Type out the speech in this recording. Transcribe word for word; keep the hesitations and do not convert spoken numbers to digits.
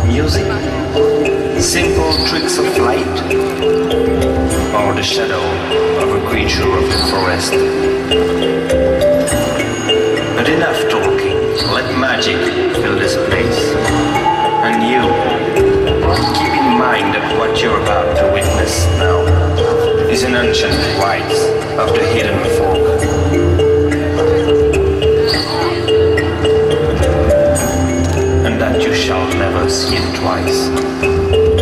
Music? Simple tricks of light? Or the shadow of a creature of the forest? But enough talking, let magic fill this place. And you, keep in mind that what you're about to witness now is an ancient rites of the hidden folk. And that you shall never see it twice.